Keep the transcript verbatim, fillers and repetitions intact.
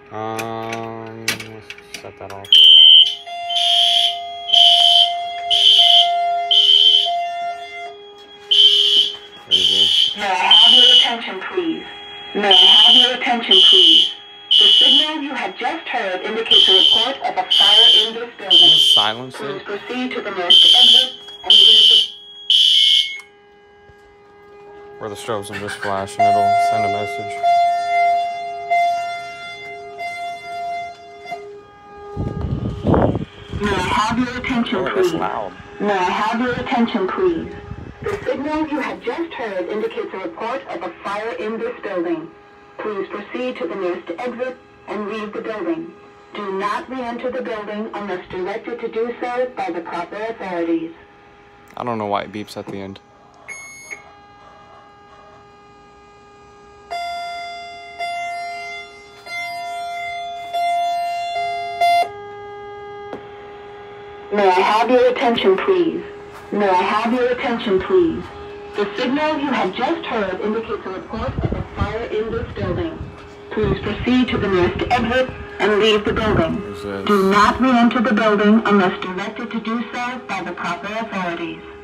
Um, let's set that off. May I have your attention, please? May I have your attention, please? The signal you have just heard indicates a report of a fire in this building. Silence Please it. proceed to the nearest exit and leave the... Where the strobes will just flash and it'll send a message. May I have your attention, Oh, please? that's loud. May I have your attention, please? The signal you have just heard indicates a report of a fire in this building. Please proceed to the nearest exit and leave the building. Do not re-enter the building unless directed to do so by the proper authorities. I don't know why it beeps at the end. May I have your attention, please? May I have your attention, please? The signal you have just heard indicates a report of a fire in this building. Please proceed to the nearest exit and leave the building. Do not re-enter the building unless directed to do so by the proper authorities.